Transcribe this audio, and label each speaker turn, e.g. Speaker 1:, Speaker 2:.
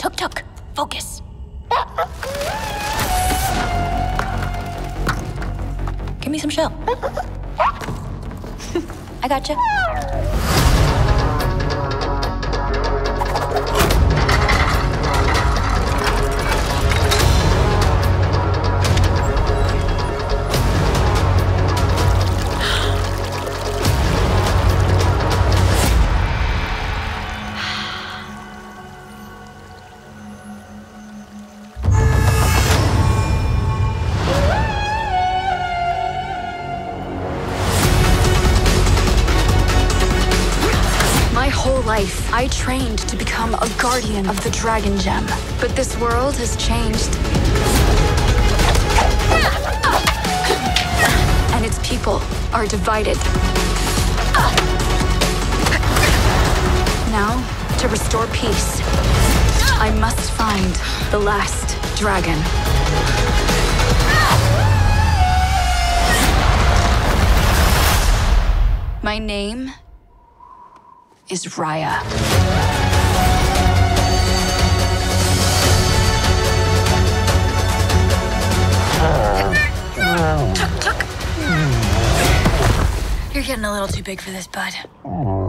Speaker 1: Tuk, focus. Give me some shell. I gotcha.
Speaker 2: Life, I trained to become a guardian of the Dragon Gem. But this world has changed. And its people are divided. Now, to restore peace, I must find the last dragon. My name is Raya.
Speaker 1: You're getting a little too big for this, bud.